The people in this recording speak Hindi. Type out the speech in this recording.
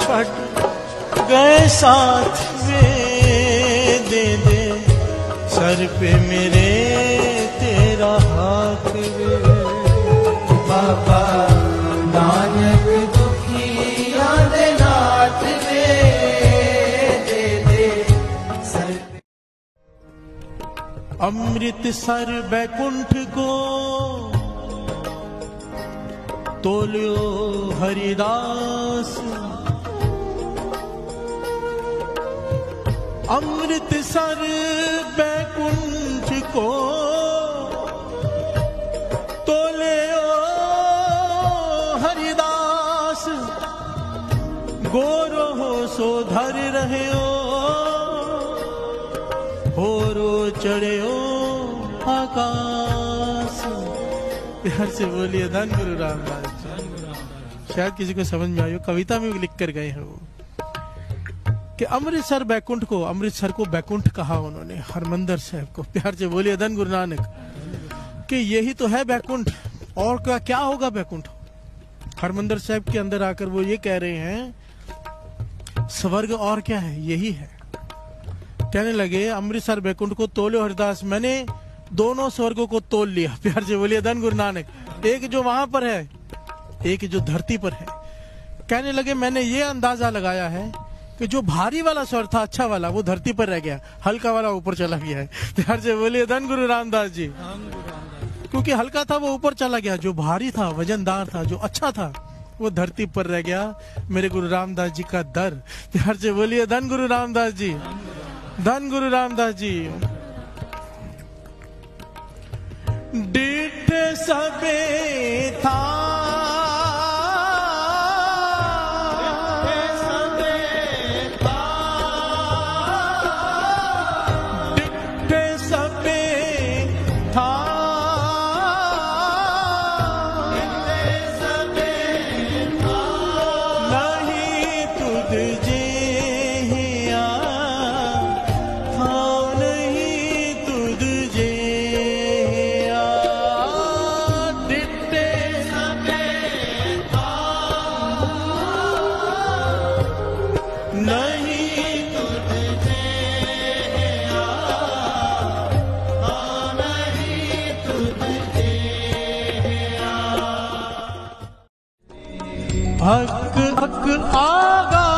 छट गए साथ वे, दे दे सर पे मेरे तेरा हाथ वे। बाबा नानक दुखिया दे नाथ वे, दे दे सर पे। अमृतसर बैकुंठ को तोलियो हरिदास, अमृतसर बैकुंठ को तोलियो हरिदास, गोरो हो सो धर रहे हो रो चढ़े हो आकाश। प्यार से बोलिए धन गुरु रामदास। शायद किसी को समझ में आई हो, कविता में भी लिख कर गए हैं वो कि अमृतसर बैकुंठ को, अमृतसर को बैकुंठ कहा उन्होंने, हरमंदर साहब को। प्यार से बोलिए धन गुरु नानक कि यही तो है बैकुंठ, और क्या होगा बैकुंठ। हरमंदर साहब के अंदर आकर वो ये कह रहे हैं स्वर्ग और क्या है, यही है। कहने लगे अमृतसर बैकुंठ को तोलो हरिदास, मैंने दोनों स्वर्गों को तोल लिया। प्यार से बोलिए धन गुरु नानक। एक जो वहां पर है, एक जो धरती पर है। कहने लगे मैंने ये अंदाजा लगाया है कि जो भारी वाला स्वर्ग था, अच्छा वाला, वो धरती पर रह गया, हल्का वाला ऊपर चला गया है। प्यार से बोलिए धन गुरु रामदास जी। क्योंकि हल्का था वो ऊपर चला गया, जो भारी था, वजनदार था, जो अच्छा था, वो धरती पर रह गया। मेरे गुरु रामदास जी का दर। प्यार से बोलिए धन गुरु रामदास जी, धन गुरु रामदास जी। डिठ सबे था, डिठ सबे था, नहीं तुझ जे हिया, हाँ नहीं तुझ जे हिया, डिठे नहीं तुझ जे हिया, हाँ नहीं तुझ जे हिया। हक हक आगा